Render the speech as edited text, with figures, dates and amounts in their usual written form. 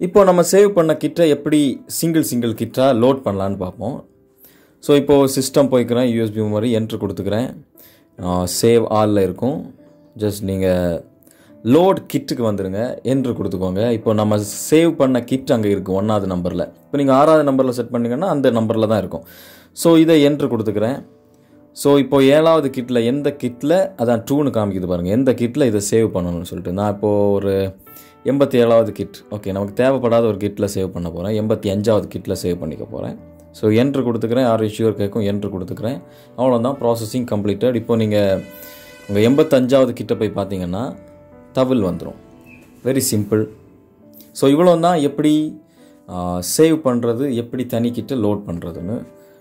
இப்போ நம்ம சேவ் பண்ண கிட்டை எப்படி சிங்கிள் கிட்டாக லோட் பண்ணலான்னு பார்ப்போம். ஸோ இப்போது சிஸ்டம் போய்க்கிறேன், யூஎஸ்பி மெமரி என்ட்ரு கொடுத்துக்கிறேன், சேவ் ஆலில் இருக்கும். ஜஸ்ட் நீங்கள் லோட் கிட்டுக்கு வந்துடுங்க, என்ட்ரு கொடுத்துக்கோங்க. இப்போ நம்ம சேவ் பண்ண கிட் அங்கே இருக்குது 1வது நம்பரில். இப்போ நீங்கள் 6வது நம்பரில் செட் பண்ணிங்கன்னா அந்த நம்பரில் தான் இருக்கும். ஸோ இதை என்ட்ரு கொடுத்துக்கிறேன். ஸோ இப்போது 7வது கிட்டில் எந்த கிட்டில் அதான் 2ன்னு காமிக்குது பாருங்கள், எந்த கிட்டில் இதை சேவ் பண்ணணும்னு சொல்லிட்டு. நான் இப்போது ஒரு 87வது கிட், ஓகே, நமக்கு தேவைப்படாத ஒரு கிட்டில் சேவ் பண்ண போகிறேன். 85வது கிட்டில் சேவ் பண்ணிக்க போகிறேன். ஸோ என்ட்ரு கொடுத்துக்கிறேன், ஆர் இஷ்யூர் கேட்கும், என்ட்ரு கொடுத்துக்கிறேன். அவ்வளோதான், ப்ராசஸிங் கம்ப்ளீட்டட். இப்போ நீங்கள் உங்கள் 85வது கிட்ட போய் பார்த்தீங்கன்னா தவில் வந்துடும். Very simple. ஸோ இவ்வளோ தான் எப்படி சேவ் பண்ணுறது, எப்படி தனி கிட்ட லோட் பண்ணுறதுன்னு.